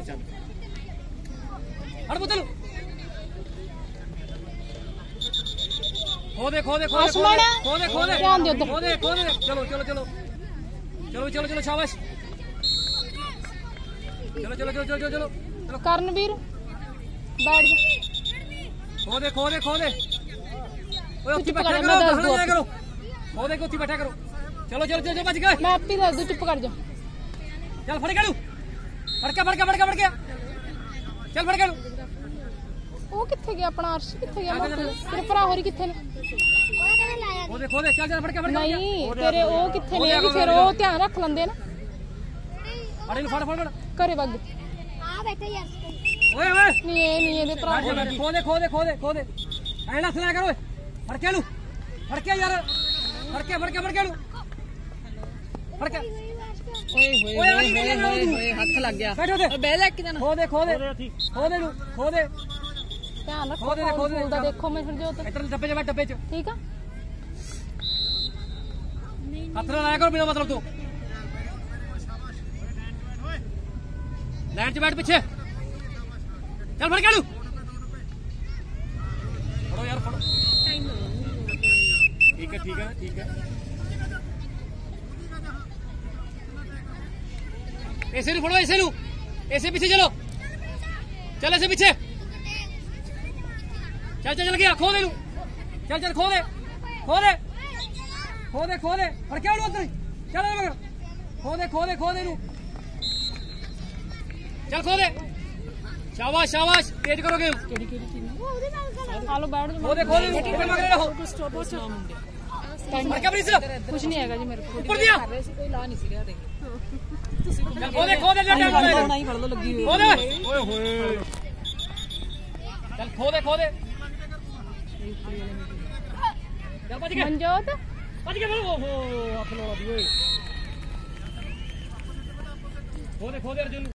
हट बोतल खोदे खोदे खोदे खोदे खोदे खोदे खोदे चलो चलो चलो चलो चलो चलो शाबाश चलो चलो चलो चलो चलो कर्णवीर बैठ जा खोदे खोदे खोदे ओए बैठा करो खोदे को बैठा करो चलो चलो चलो बच गए मैं आपी दस दूं चुप कर जा चल फड़ के लू फड़के फड़के फड़के फड़के चल फड़ के लू ਉਹ ਕਿੱਥੇ ਗਿਆ ਆਪਣਾ ਅਰਸ਼ ਕਿੱਥੇ ਗਿਆ ਤੇਰੇ ਭਰਾ ਹੋਰੀ ਕਿੱਥੇ ਨੇ खोदे खोदे चल चल फड़ के ਨਹੀਂ ਤੇਰੇ ਉਹ ਕਿੱਥੇ ਨੇ ਵੀ ਫਿਰ ਉਹ ਧਿਆਨ ਰੱਖ ਲੈਂਦੇ ਨਾ ਫੜ ਫੜ ਫੜ ਘਰੇ ਵਗ ਆ ਬੈਠੇ ਯਾਰ ਓਏ ਓਏ ਨਹੀਂ ਇਹਦੇ ਭਰਾ खोदे खोदे खोदे खोदे ਐ ਨਾ ਸੁਣਿਆ ਕਰ ਓਏ ਫੜ ਕੇ ਲੂ ਫੜ ਕੇ ਯਾਰ ਫੜ ਕੇ ਲੂ ਫੜ ਕੇ ਓਏ ਹੋਏ ਹੱਥ ਲੱਗ ਗਿਆ ਬਹਿ ਜਾ ਇੱਕ ਜਣਾ खोदे खोदे खोदे लू खोदे ਧਿਆਨ ਰੱਖੋ ਫੋਨ ਦਾ ਦੇਖੋ ਮੈਂ ਫਿਰ ਜੋ ਇੱਧਰ ਡੱਬੇ 'ਚ ਬੈਠ ਡੱਬੇ 'ਚ ਠੀਕ ਆ ਹੱਥ ਨਾਲ ਆਇਆ ਕਰੋ ਬਿਨਾਂ ਮਤਲਬ ਤੋਂ ਲਾਈਨ 'ਚ ਬੈਠ ਪਿੱਛੇ ਚੱਲ ਫੜ ਕੇ ਲੂ ਫੜੋ ਯਾਰ ਫੜੋ ठीक है ठीक है ऐसे फड़ो ऐसे पीछे चलो चल ऐसे पीछे चल चल चल गया खो दे लू चल चल खो दे फड़ के उड़ो उधर चल खो दे लू चल खो दे शाबाश शाबाश तेज करो गेम ਆਲੋ ਬੈਠ ਜਾ खो दे मगर रहो फड़ के प्लीज ਕੁਝ ਨਹੀਂ ਹੈਗਾ ਜੀ ਮੇਰੇ ਕੋਲ ऊपर दिया ਕੋਈ ਲਾ ਨਹੀਂ ਸੀ ਰਿਹਾ ਦੇਖ खो दे ਲਾਉਣਾ ਹੀ ਫੜ ਲੋ ਲੱਗੀ ਹੋਈ ओए होए चल खो दे चल बच गए ਮਨਜੋਤ ओहो अपलोड दिए खोदे अर्जुन